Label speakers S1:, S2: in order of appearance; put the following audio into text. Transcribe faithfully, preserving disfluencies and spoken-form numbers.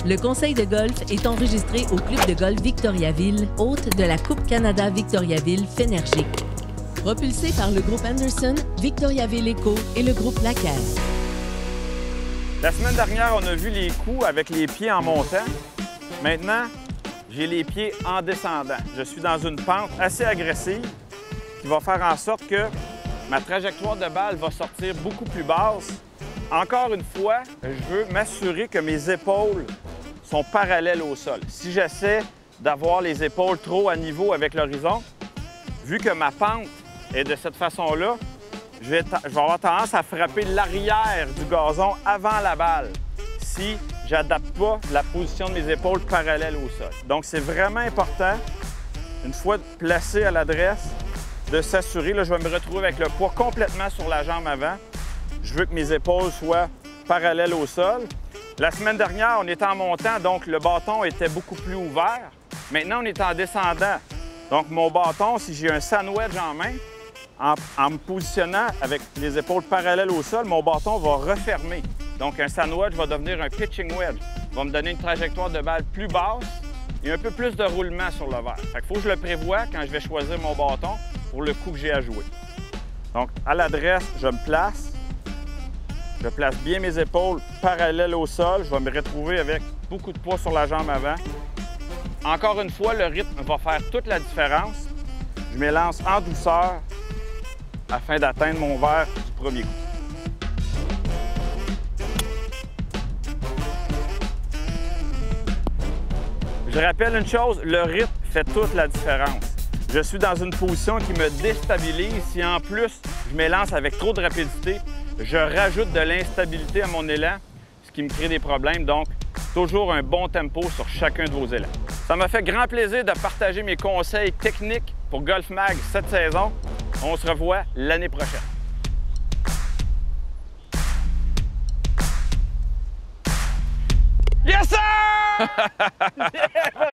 S1: Le conseil de golf est enregistré au Club de golf Victoriaville, hôte de la Coupe Canada Victoriaville Fenergic. Propulsé par le groupe Anderson, Victoriaville Eco et le groupe Lacaire.
S2: La semaine dernière, on a vu les coups avec les pieds en montant. Maintenant, j'ai les pieds en descendant. Je suis dans une pente assez agressive qui va faire en sorte que ma trajectoire de balle va sortir beaucoup plus basse. Encore une fois, je veux m'assurer que mes épaules sont parallèles au sol. Si j'essaie d'avoir les épaules trop à niveau avec l'horizon, vu que ma pente est de cette façon-là, je vais, je vais avoir tendance à frapper l'arrière du gazon avant la balle si j'adapte pas la position de mes épaules parallèles au sol. Donc, c'est vraiment important, une fois placé à l'adresse, de s'assurer, là, je vais me retrouver avec le poids complètement sur la jambe avant. Je veux que mes épaules soient parallèles au sol. La semaine dernière, on était en montant, donc le bâton était beaucoup plus ouvert. Maintenant, on est en descendant. Donc, mon bâton, si j'ai un sandwich en main, en, en me positionnant avec les épaules parallèles au sol, mon bâton va refermer. Donc, un sandwich va devenir un pitching wedge. Il va me donner une trajectoire de balle plus basse et un peu plus de roulement sur le verre. Fait qu'il faut que je le prévoie quand je vais choisir mon bâton pour le coup que j'ai à jouer. Donc, à l'adresse, je me place. Je place bien mes épaules parallèles au sol. Je vais me retrouver avec beaucoup de poids sur la jambe avant. Encore une fois, le rythme va faire toute la différence. Je m'élance en douceur afin d'atteindre mon verre du premier coup. Je rappelle une chose, le rythme fait toute la différence. Je suis dans une position qui me déstabilise. Si en plus je m'élance avec trop de rapidité, je rajoute de l'instabilité à mon élan, ce qui me crée des problèmes. Donc, toujours un bon tempo sur chacun de vos élans. Ça m'a fait grand plaisir de partager mes conseils techniques pour Golf Mag cette saison. On se revoit l'année prochaine. Yes, sir!